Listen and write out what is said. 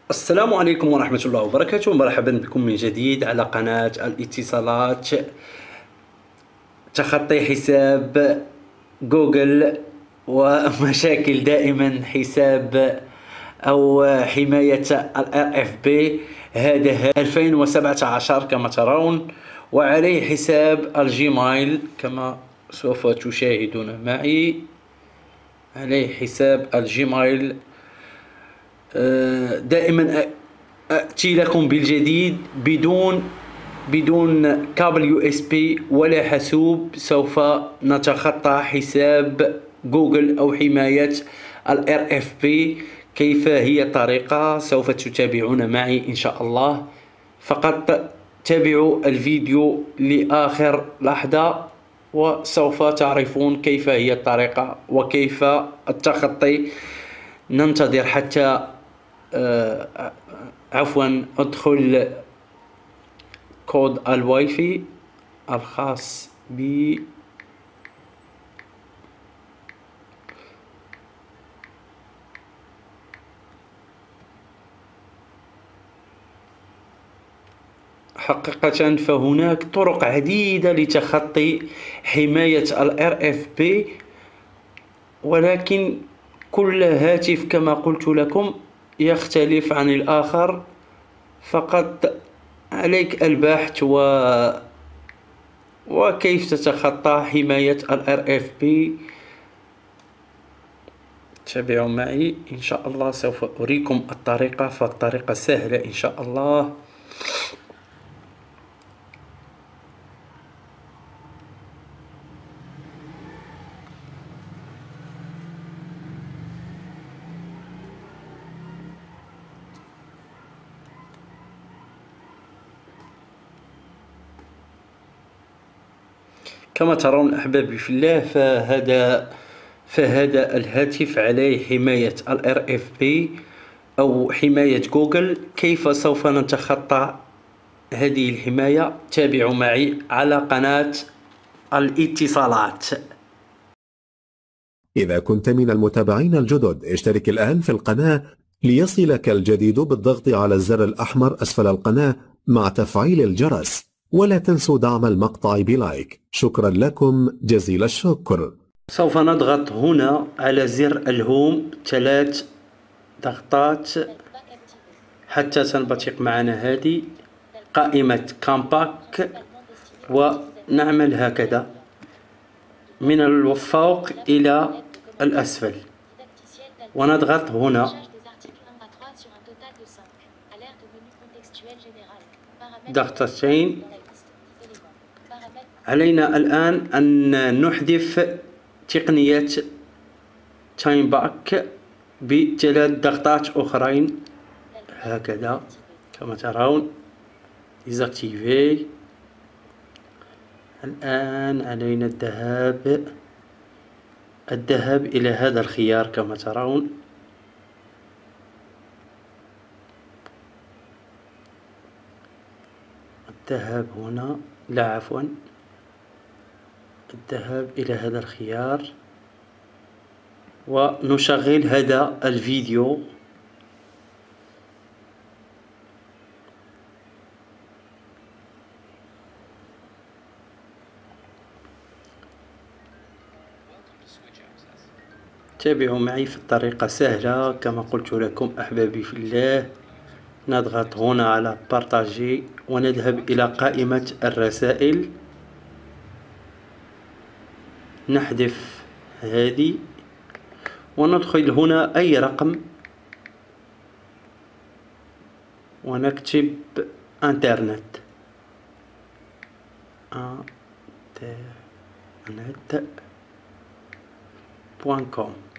السلام عليكم ورحمة الله وبركاته. مرحبا بكم من جديد على قناة الاتصالات. تخطي حساب جوجل ومشاكل دائما حساب أو حماية ال RFP. هذا 2017 كما ترون، وعليه حساب الجيميل كما سوف تشاهدون معي. عليه حساب الجيميل. دائما أتي لكم بالجديد بدون كابل يو اس بي ولا حاسوب. سوف نتخطى حساب جوجل أو حماية ال RFP. كيف هي الطريقة؟ سوف تتابعون معي إن شاء الله. فقط تابعوا الفيديو لآخر لحظة وسوف تعرفون كيف هي الطريقة وكيف التخطي. ننتظر حتى ادخل كود الواي فاي الخاص بي. حقيقة فهناك طرق عديدة لتخطي حماية ال RFP، ولكن كل هاتف كما قلت لكم يختلف عن الآخر. فقط عليك البحث وكيف تتخطى حماية ال RFP. تابعوا معي إن شاء الله. سوف أريكم الطريقة، فالطريقة سهلة إن شاء الله. كما ترون أحبابي في الله، فهذا الهاتف عليه حماية ال RFP أو حماية جوجل. كيف سوف نتخطى هذه الحماية؟ تابعوا معي على قناة الاتصالات. إذا كنت من المتابعين الجدد اشترك الآن في القناة ليصلك الجديد بالضغط على الزر الأحمر أسفل القناة مع تفعيل الجرس، ولا تنسوا دعم المقطع بلايك. شكرا لكم جزيل الشكر. سوف نضغط هنا على زر الهوم 3 ضغطات حتى تنبثق معنا هذه قائمة كامباك، ونعمل هكذا من الفوق إلى الأسفل ونضغط هنا ضغطتين. علينا الآن أن نحذف تقنية تايم باك ب3 ضغطات أخرين هكذا كما ترون. ديزاكتيفي. الآن علينا الذهاب إلى هذا الخيار كما ترون. الذهاب هنا، لا عفوا، الذهاب إلى هذا الخيار ونشغل هذا الفيديو. تابعوا معي في الطريقة سهلة كما قلت لكم أحبابي في الله. نضغط هنا على بارتاجي ونذهب إلى قائمة الرسائل، نحذف هذه وندخل هنا أي رقم ونكتب انترنت .com.